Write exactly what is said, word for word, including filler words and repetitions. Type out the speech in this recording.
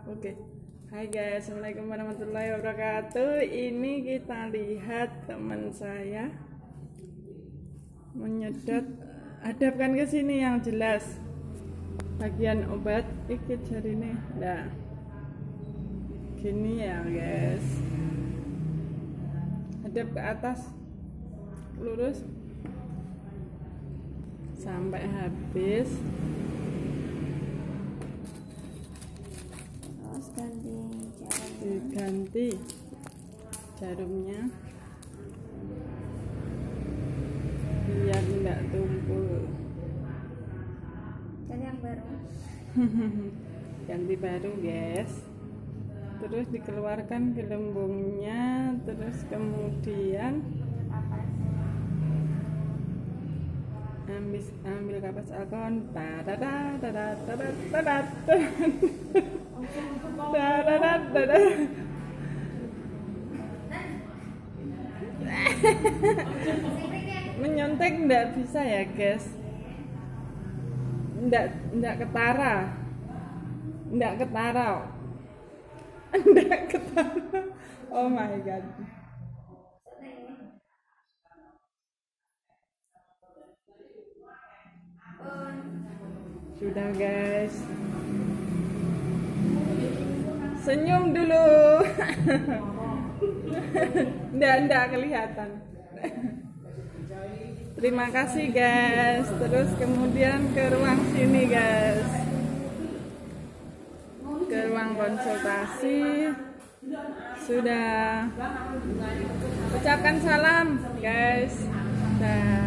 Oke. Hai guys, assalamualaikum warahmatullahi wabarakatuh. Ini kita lihat teman saya menyedot. Hadapkan ke sini yang jelas. Bagian obat ikut jari ini. Nah, gini ya guys. Hadap ke atas, lurus sampai habis. Diganti jarumnya biar tidak tumpul. Dan yang baru Ganti baru guys. Terus dikeluarkan gelembungnya, terus kemudian ambil ambil kapas alkohol. Tada tada tada tada tada. Menyontek enggak bisa ya guys, enggak enggak ketara, enggak ketara, enggak ketara. Oh my god. Sudah guys, senyum dulu. Nggak, nggak kelihatan. Terima kasih guys. Terus kemudian ke ruang sini guys, ke ruang konsultasi. Sudah ucapkan salam guys. Dah.